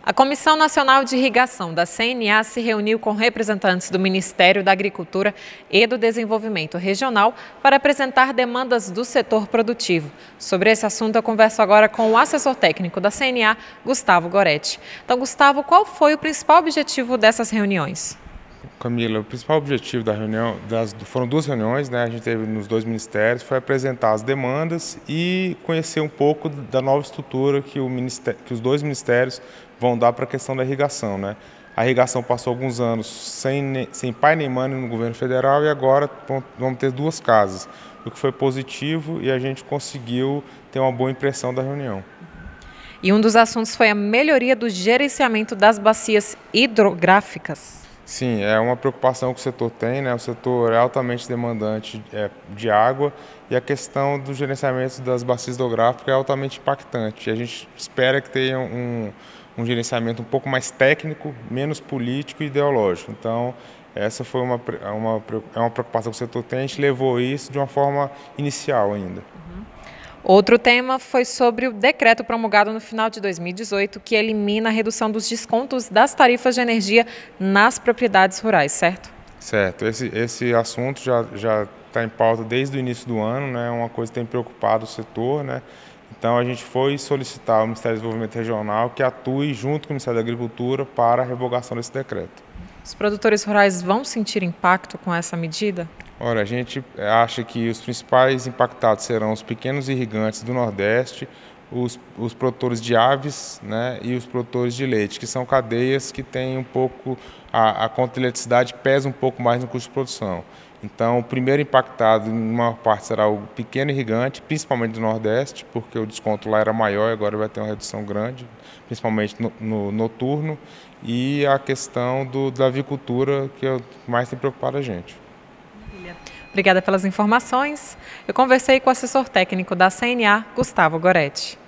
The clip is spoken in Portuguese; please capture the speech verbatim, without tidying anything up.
A Comissão Nacional de Irrigação da C N A se reuniu com representantes do Ministério da Agricultura e do Desenvolvimento Regional para apresentar demandas do setor produtivo. Sobre esse assunto, eu converso agora com o assessor técnico da C N A, Gustavo Goretti. Então, Gustavo, qual foi o principal objetivo dessas reuniões? Camila, o principal objetivo da reunião, das, foram duas reuniões, né? A gente teve nos dois ministérios, foi apresentar as demandas e conhecer um pouco da nova estrutura que, o ministério, que os dois ministérios vão dar para a questão da irrigação, né? A irrigação passou alguns anos sem, sem pai nem mãe no governo federal e agora vamos ter duas casas, o que foi positivo e a gente conseguiu ter uma boa impressão da reunião. E um dos assuntos foi a melhoria do gerenciamento das bacias hidrográficas. Sim, é uma preocupação que o setor tem, né? O setor é altamente demandante é, de água e a questão do gerenciamento das bacias hidrográficas é altamente impactante. A gente espera que tenha um, um gerenciamento um pouco mais técnico, menos político e ideológico. Então, essa foi uma, uma, é uma preocupação que o setor tem, a gente levou isso de uma forma inicial ainda. Uhum. Outro tema foi sobre o decreto promulgado no final de dois mil e dezoito, que elimina a redução dos descontos das tarifas de energia nas propriedades rurais, certo? Certo. Esse, esse assunto já já está em pauta desde o início do ano, né? É uma coisa que tem preocupado o setor, né? Então, a gente foi solicitar ao Ministério do Desenvolvimento Regional que atue junto com o Ministério da Agricultura para a revogação desse decreto. Os produtores rurais vão sentir impacto com essa medida? Olha, a gente acha que os principais impactados serão os pequenos irrigantes do Nordeste, os, os produtores de aves, né, e os produtores de leite, que são cadeias que têm um pouco, a, a conta de eletricidade pesa um pouco mais no custo de produção. Então, o primeiro impactado, em uma parte, será o pequeno irrigante, principalmente do Nordeste, porque o desconto lá era maior e agora vai ter uma redução grande, principalmente no, no noturno, e a questão do, da avicultura, que é o que mais tem preocupado a gente. Obrigada pelas informações. Eu conversei com o assessor técnico da C N A, Gustavo Goretti.